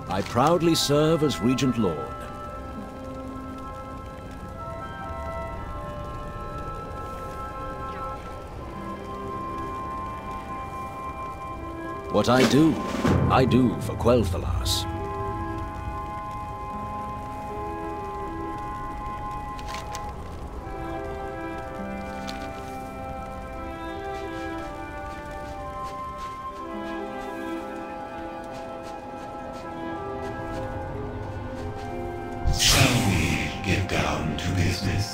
I proudly serve as Regent Lord. What I do for Quel'Thalas. Shall we get down to business?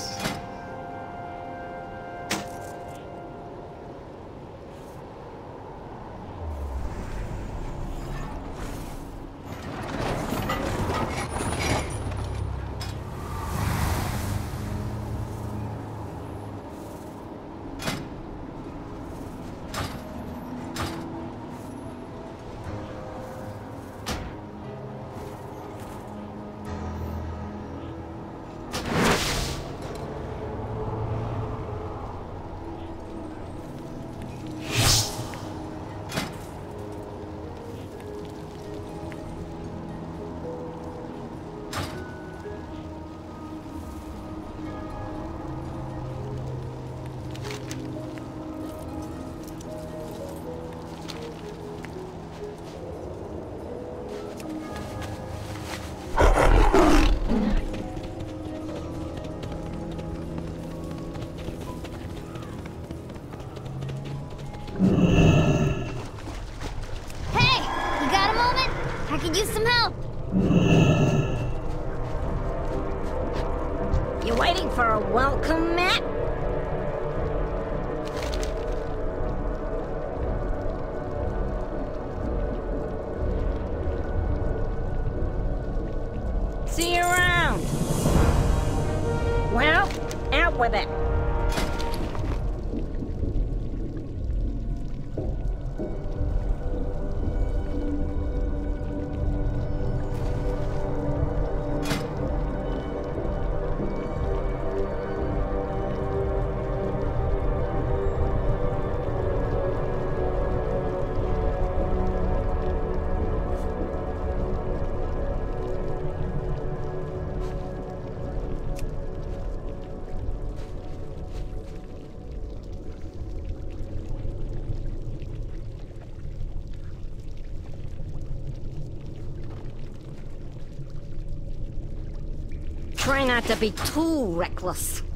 I could use some help. You waiting for a welcome, Matt? See you around. Well, out with it. Try not to be too reckless.